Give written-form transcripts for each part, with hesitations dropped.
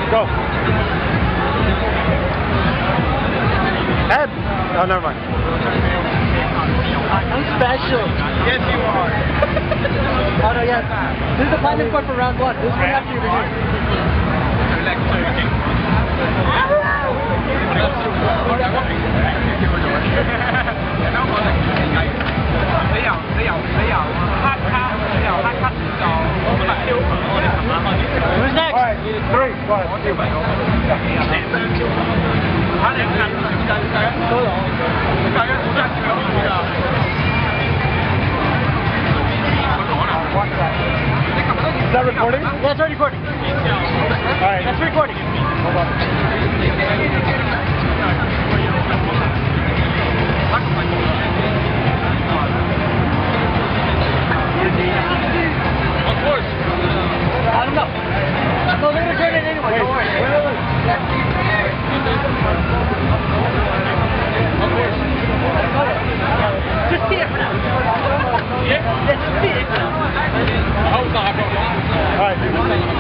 Go. Ed. Oh, never mind. I'm special. Yes, you are. Oh no, yes. This is the planning board for round one. This is what after you're here. Who's next? All right, 3, 1, 2. Is that recording? Yeah, it's already recording. All right. That's recording. Hold on. Of course. I don't know. No, they're gonna turn it anyway. Don't worry. Of course. Just see it for now. Yeah, just see it for now. I hope it's not happening. All right, do this thing.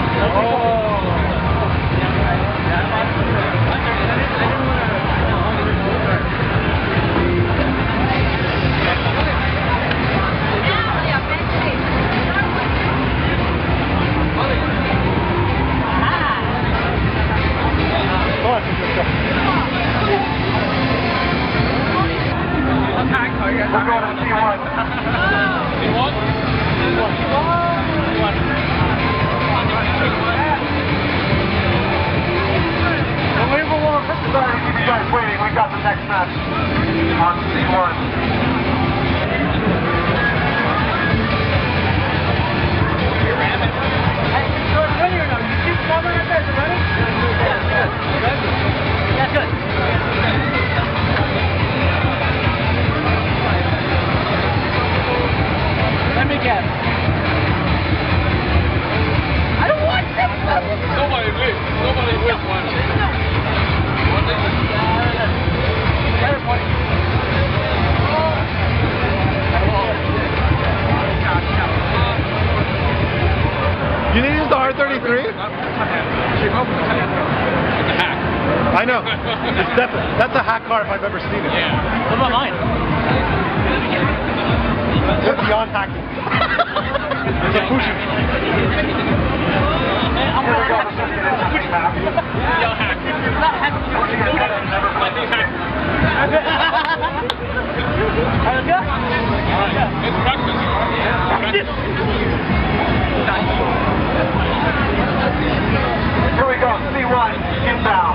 We're going to C1. Unbelievable. Sorry to keep you guys waiting. We got the next match on C1. Hey, so it's ready or no? You keep following up there, is it ready? Yeah, good. Let me guess. I don't want this stuff. Nobody wins one. You need to use the R33? It's a hack. I know. That's a hack car if I've ever seen it. Yeah. What about mine? It's beyond hacking. It's a Fuji. I'm gonna go. Y'all hack. Not happy. Let me hack. Alright, let's go. It's breakfast. Here we go. C1 inbound.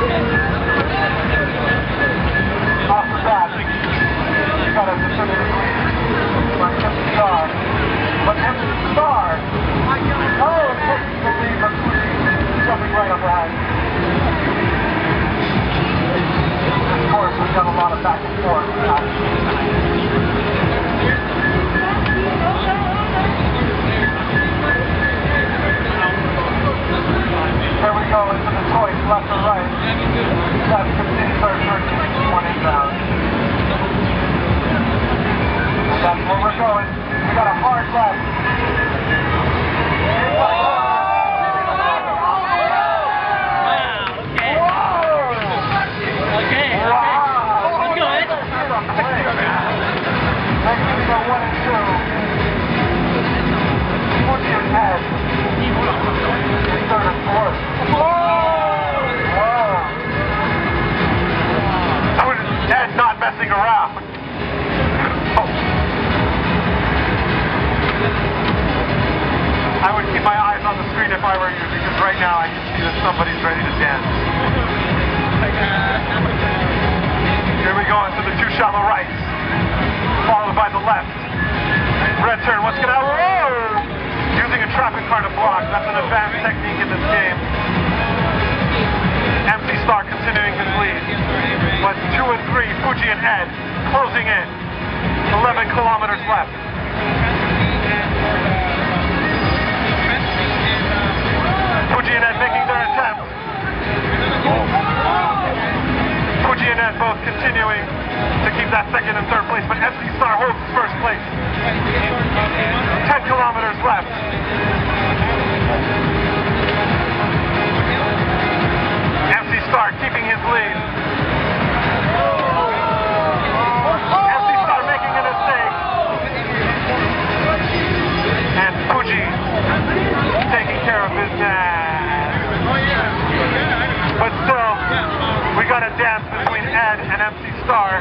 Off the bat. You got a definitive lead by MC Star. But MC Star. Oh, it's looking to be jumping right up ahead. Of course, we've got a lot of back and forth now. Here we go into the choice, left or right. That's 15, 1 inbound. And that's where we're going. We got a hard left. Messing around. I would keep my eyes on the screen if I were you, because right now I can see that somebody's ready to dance. Here we go into the 2 shallow rights, followed by the left. Red turn, what's going to happen? Using a traffic car to block, that's an advanced technique in this game. MC Star continuing his lead. But 2 and 3, Fuji and Ed closing in. 11 kilometers left. Fuji and Ed making their attempt. Fuji and Ed both continuing to keep that second and third place, but MC Star holds first place. 10 kilometers left. dance between Ed and MC Star.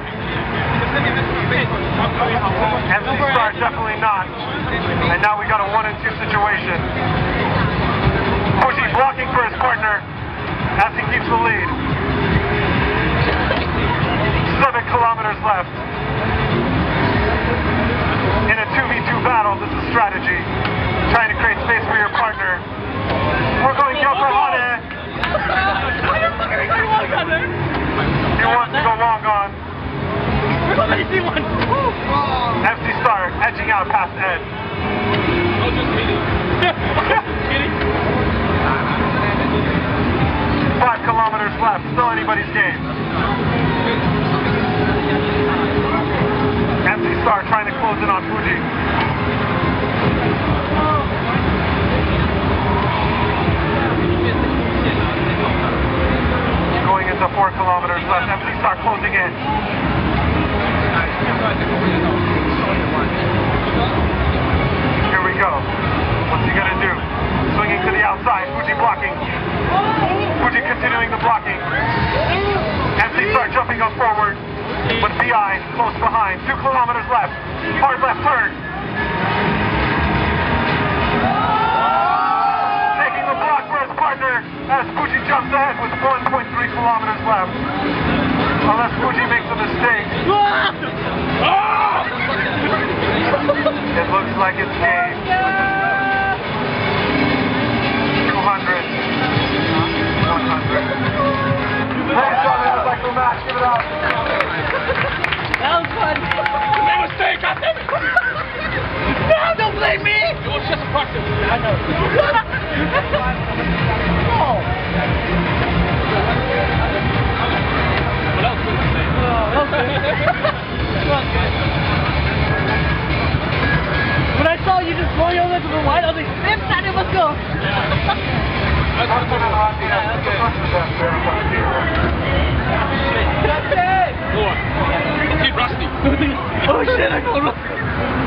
MC Star definitely not. And now we got a 1-2 situation. Fuji blocking for his partner as he keeps the lead. 7 kilometers left. In a 2v2 battle, this is strategy. Trying to create space for your partner. We're going down for Hane. He wants to go long on. MC Star edging out past Ed. Oh, just kidding. Kidding. 5 kilometers left, still anybody's game. MC Star trying to close in on Fuji. Going into 4 kilometers left, MC Star closing in. Here we go. What's he gonna do? Swinging to the outside, Fuji blocking. Fuji continuing the blocking. MC Star jumping up forward, but VI close behind. 2 kilometers left. Hard left turn. Taking the block for his partner as Fuji jumps ahead with 1.3 kilometers left. Unless Fuji makes a mistake. It looks like it's game. 200. 100. Ladies and gentlemen, I'd like to match. Give it up. That was fun. No mistake, God damn it. No, don't blame me. It was just a practice. I know. No. What else would you say? When I saw you just going over to the light, I was like, "Zip, Daddy, let's go." That's what That's it. Go on. Keep rusty. Oh shit, I got rusty.